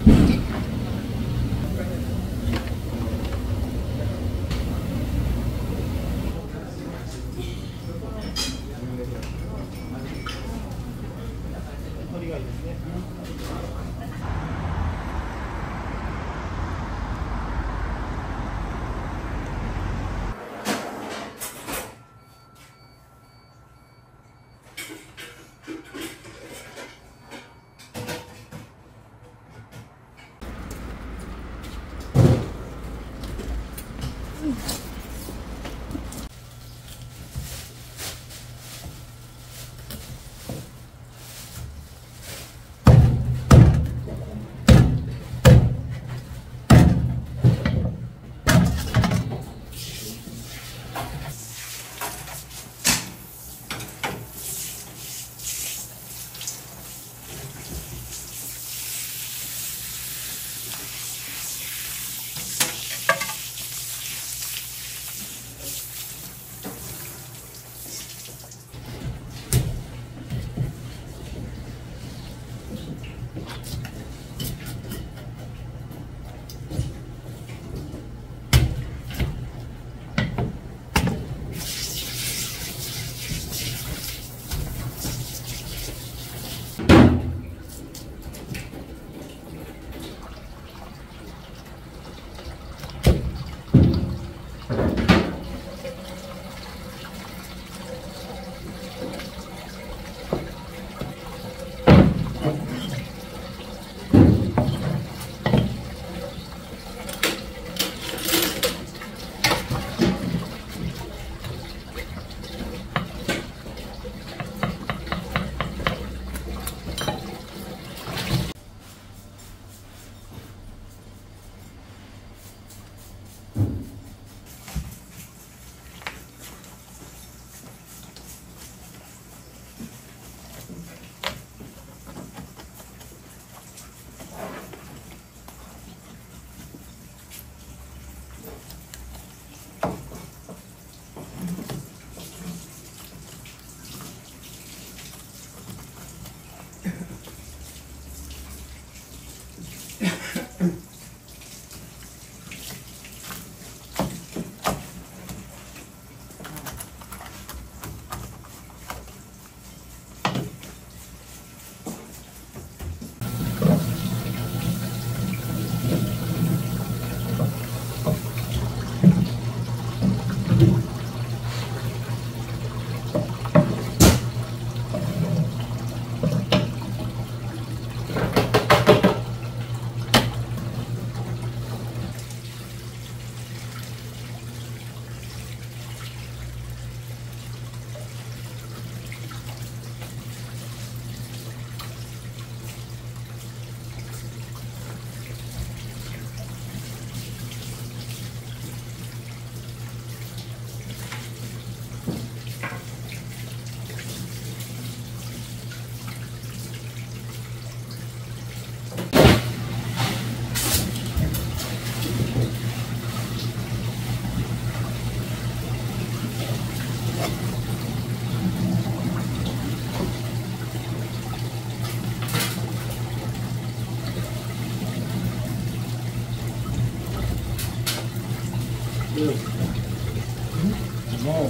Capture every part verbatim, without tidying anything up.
もう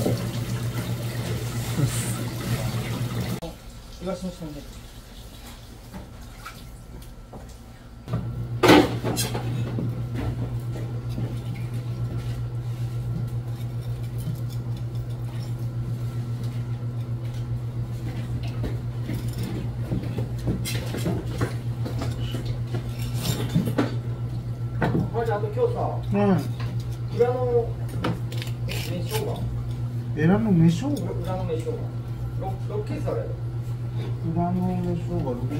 東の下にあと今日さ、うん、裏の名称が裏の名称裏の名称がろっケースあるやろ。 裏の名称がろく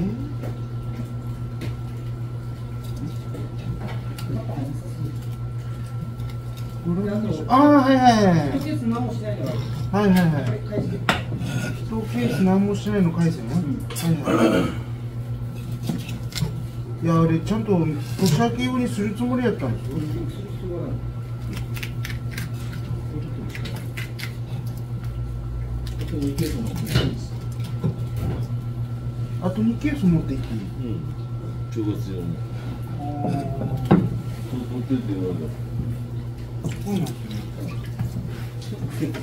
ああはいはいはい一ケース何もしないのはいはいはい一ケース何もしないの返せね、うん、はいはいいやあれちゃんと年明け用にするつもりやったんですよ。 あとにケース持っていいです。 あとにケース持っていっていい？ うん。正月用の。 取ってって言われた。 そうなんですよね。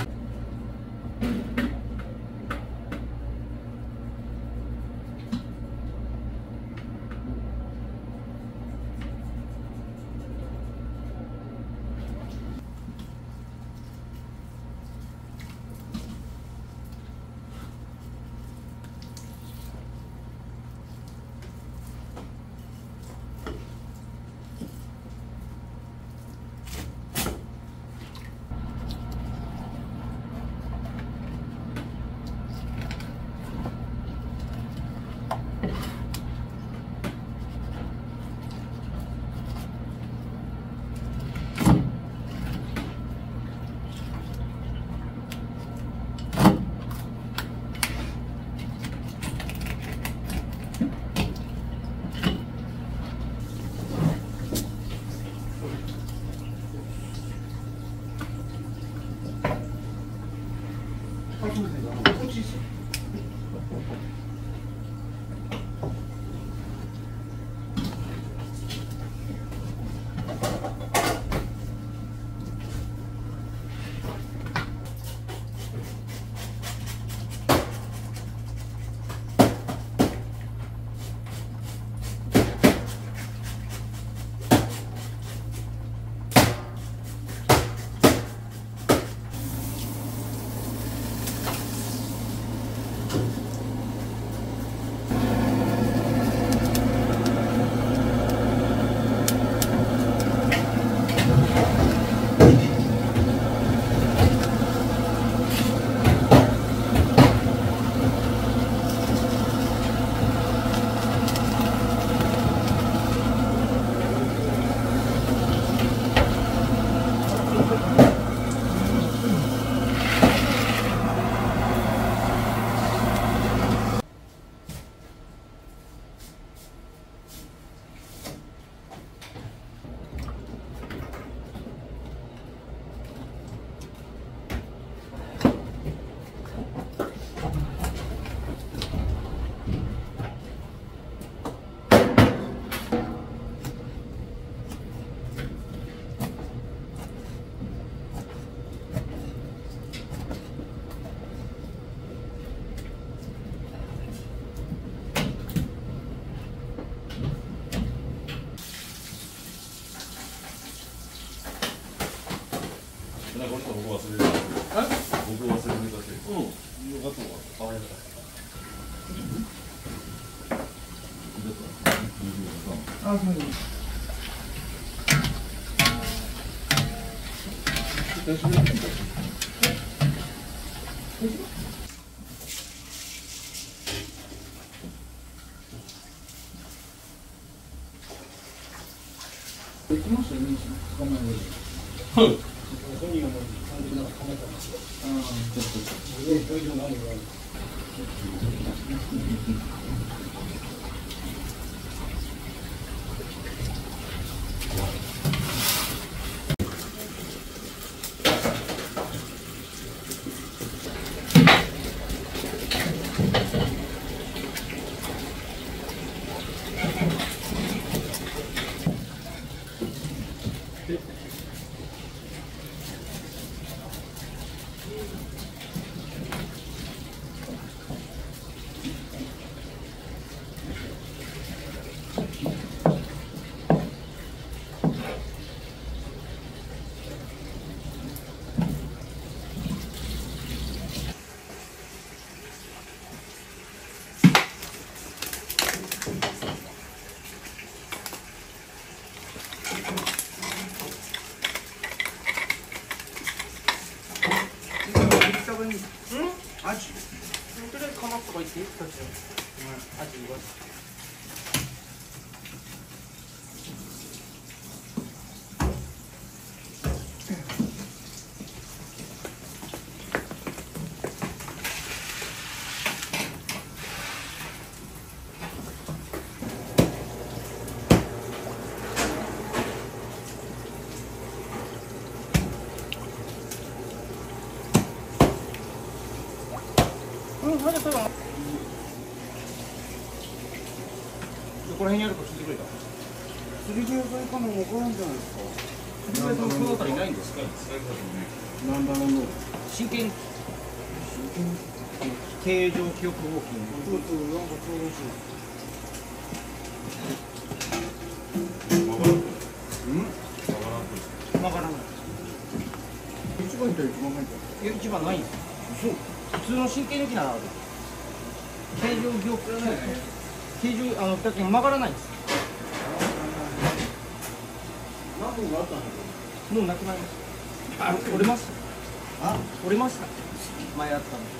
なんか僕忘れてた。僕忘れてたし。うん。よかったわ。あ、よかった。 あ、そうです。 大丈夫。 できましたよね、捕まえる。 はい。 本人はもう完全になんか捕まえたんですよ。ああ、ちょっと。ええ、それ以上何もない。 アジ。とりあえずかますとか言っていい？こっちで。アジ言わす。うん、まだそうだ。どこら辺にあるか聞いてくれた。 釣り具屋さん行かないの分からんじゃないですか。 釣り具屋さんこの辺りいないんですか？ なんだろうの。 真剣形状記憶ウォーキング。 そうそう、なんかそうらしい。 わからない。 一番いったら一番入った。 いや、一番ないんですよ。そう。普通の真剣抜きならある。形状記憶形状あのだけ曲がらないんです。 何本があったんだろもうなくなりました。あ、折れました。 あ、 折れました。前あったの。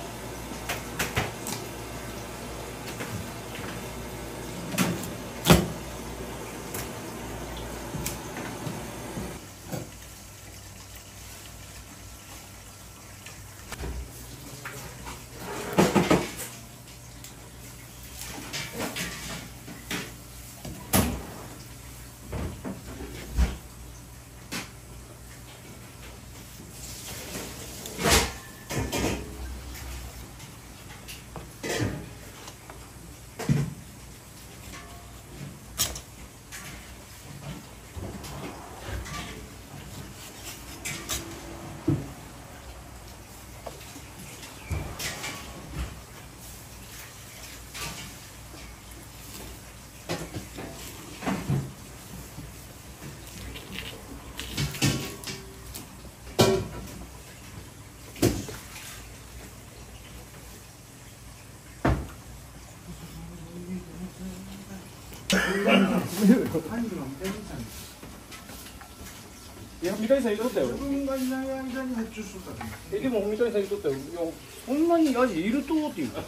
いや、三谷さん言うとったよ。 自分がいない間に発注しとったね。 え、でも三谷さん言うとったよ。いや、そんなにアジいるとっていう。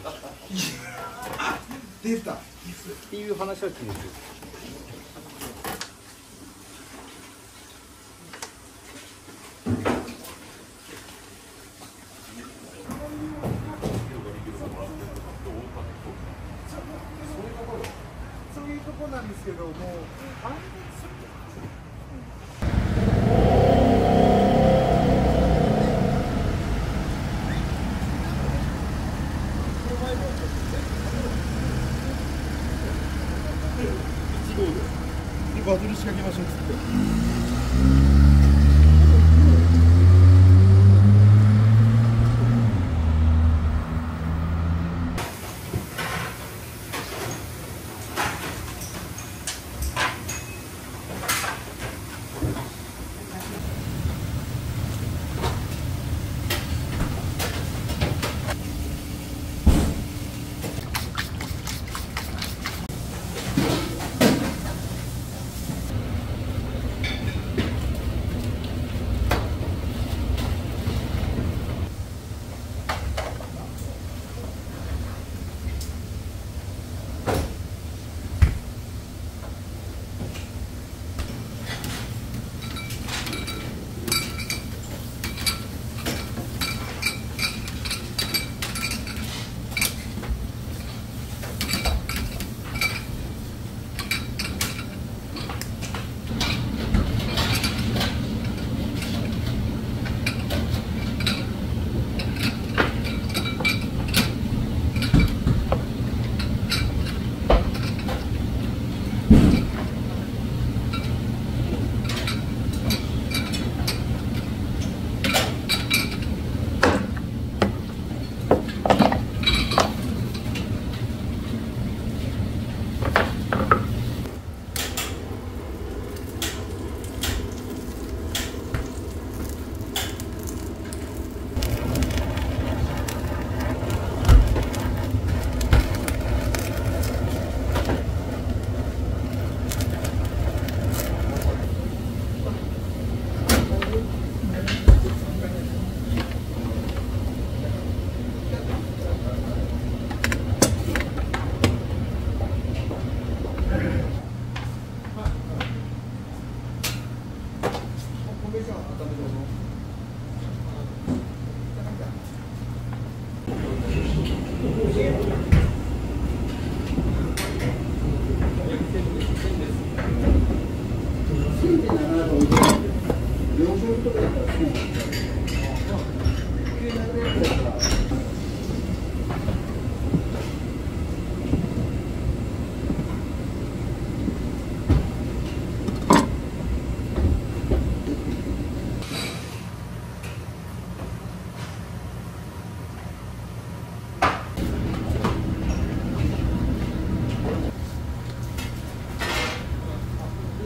出た。 っていう話は聞いてる。 そういうとこなんですけども、あんまりバトル仕掛けましょうっつって。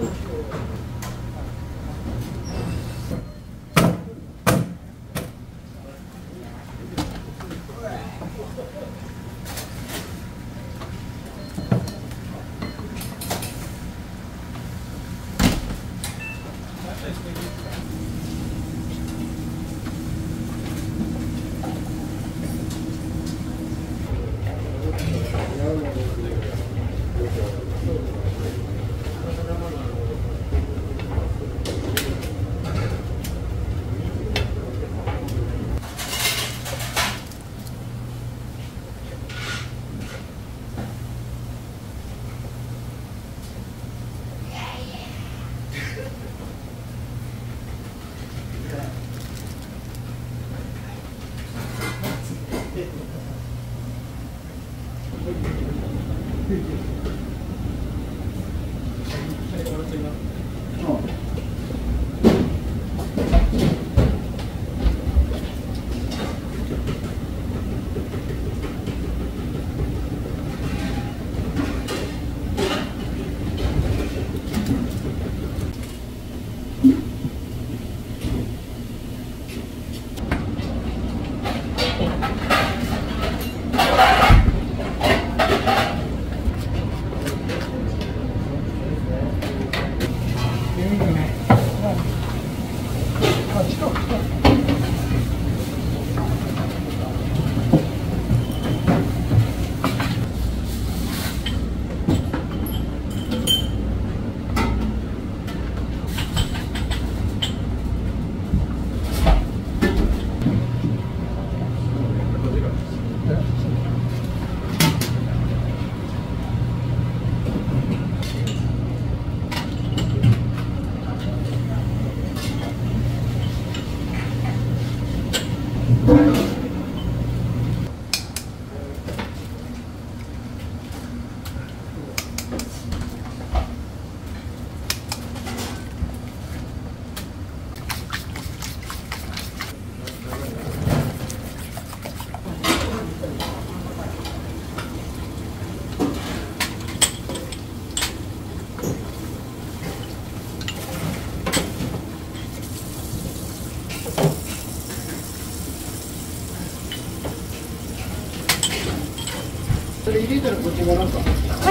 それ入れたらこっちがなんか。 はい。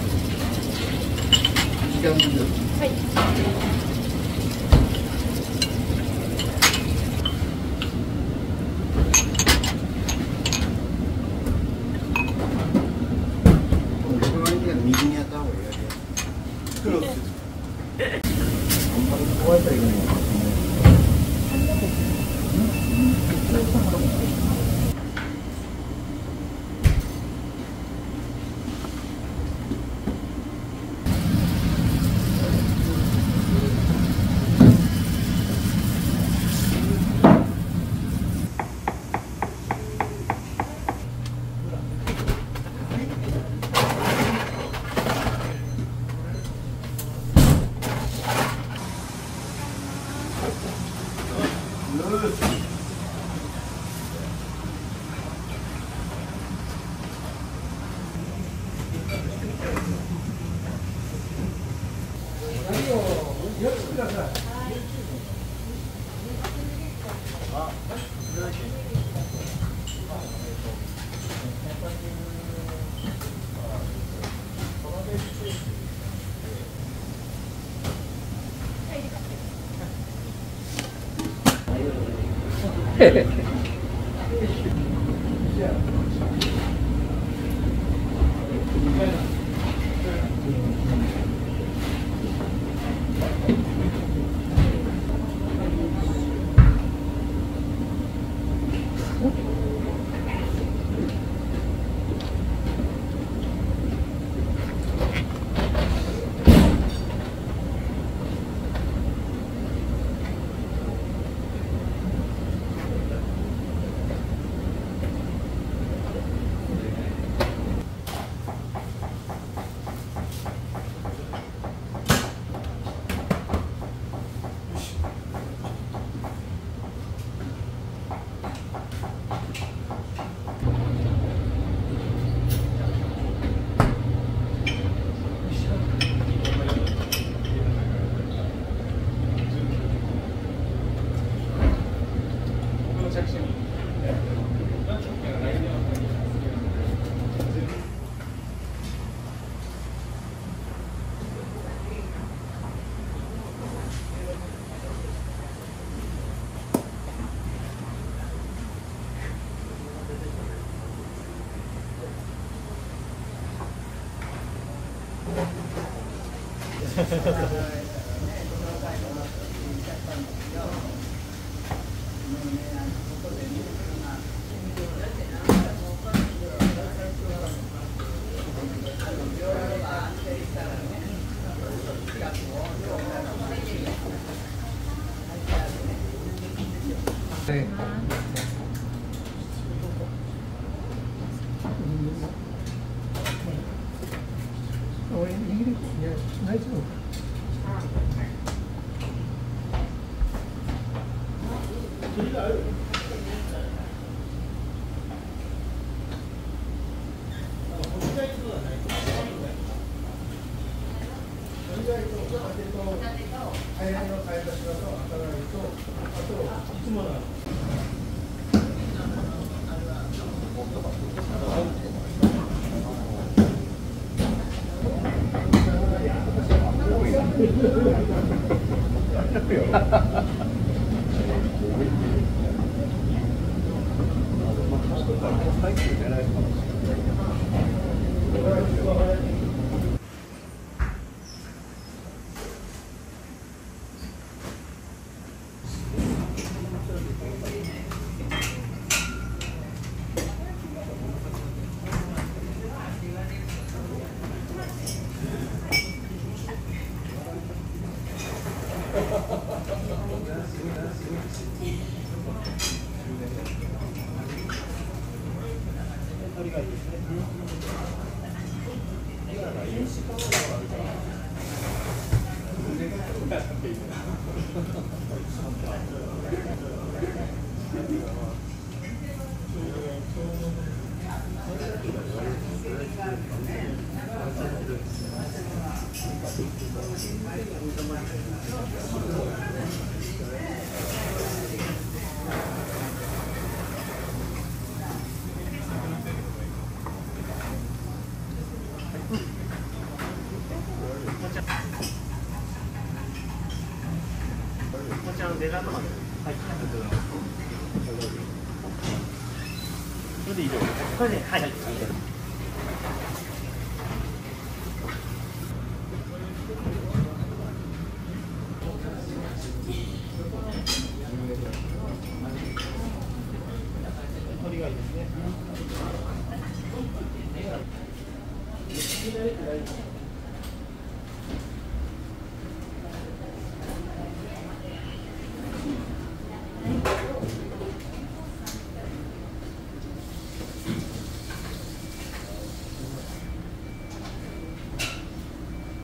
時間ずつ。 はい。 右にやった方がいいやりクロス。あんまり壊れたらいけないのかな。 俺握るいや大丈夫。 こちらのデザートまで。はい。それで以上。これで、はい。